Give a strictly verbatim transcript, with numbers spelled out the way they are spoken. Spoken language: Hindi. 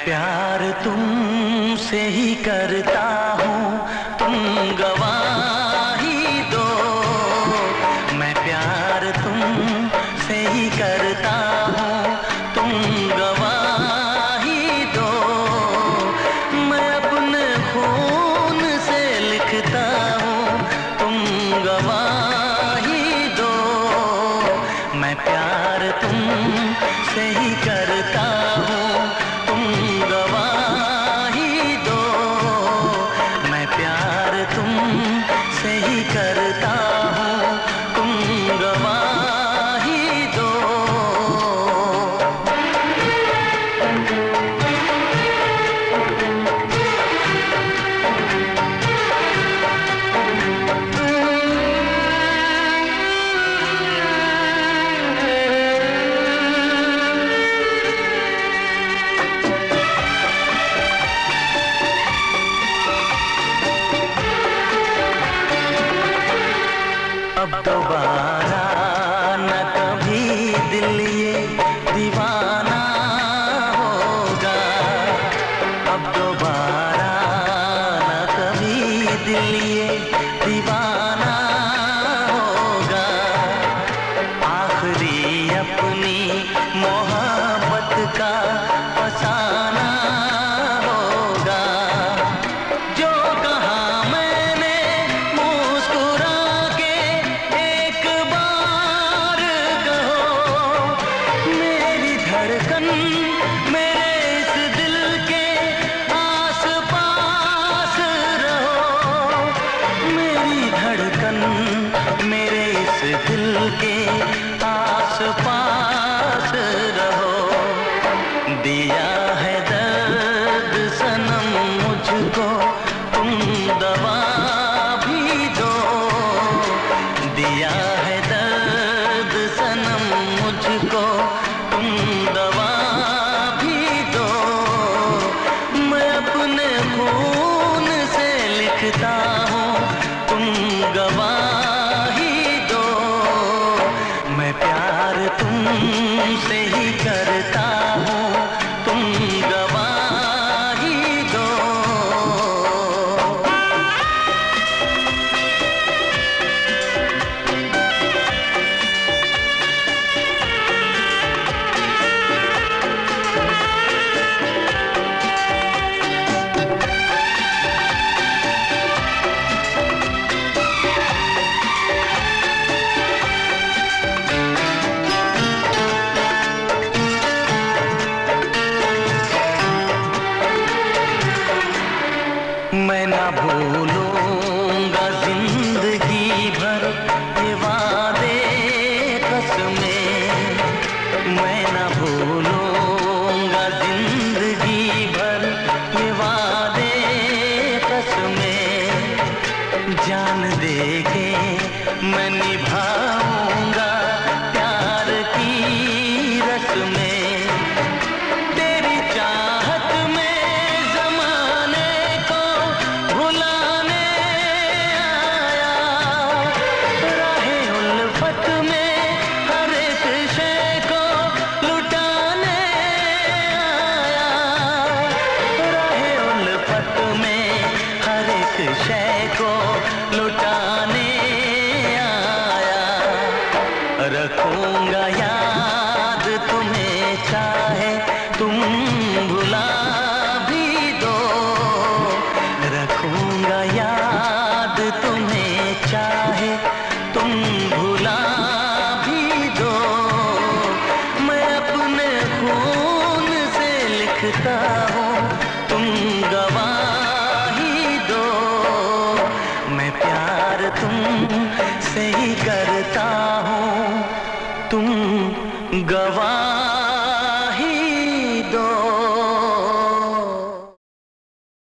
प्यार तुमसे ही करता हूँ, तुम गवाही दो। मैं प्यार तुमसे ही करता हूँ, तुम गवाही दो। मैं अपने खून से लिखता हूँ, तुम गवाही दो। मैं प्यार तुमसे ही करता हूँ, तुमसे ही करता हूँ, तुम गवाही दो। अब दोबारा न कभी दिल ये दीवाना होगा। अब दोबारा न कभी दिल ये दीवाना होगा। आखिरी अपनी मोहब्बत का फसाना होगा। जो कहा मैंने मुस्कुरा धड़कन मेरे इस दिल के आस पास रहो। मेरी धड़कन मेरे इस दिल के आस पास रहो। दिया है दर्द सनम मुझको, तुम दवा भी दो। दिया है दर्द सनम मुझको, तुम दवा भी दो। मैं अपने खून से लिखता हूँ, तुम गवाही दो। मैं प्यार तुमसे ही करता हूँ, तुम गवाही दो। मैं ना भूलूंगा जिंदगी भर ये वादे कसमें। मैं ना भूलूंगा जिंदगी भर ये वादे कसमें। जान दे के मैं निभाऊंगा प्यार की रस्में। तेरी चाहत में शय को लुटाने आया। रखूंगा याद तुम्हें चाहे तुम भुला भी दो। रखूंगा याद तुम्हें चाहे तुम भुला भी दो। मैं अपने खून से लिखता हूँ, तुम गवाही दो। मैं प्यार तुमसे ही करता हूँ, तुम गवाह